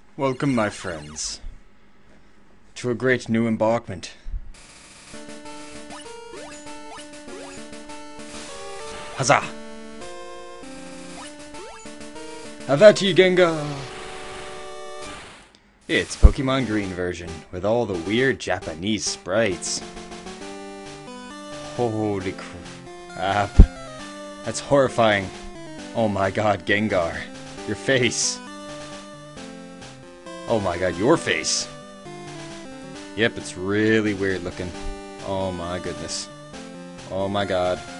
Welcome, my friends, to a great new embarkment. Huzzah! Have at ye, Gengar! It's Pokemon Green version, with all the weird Japanese sprites. Holy crap. That's horrifying. Oh my god, Gengar. Your face. Oh my god, your face. Yep, it's really weird looking. Oh my goodness. Oh my god.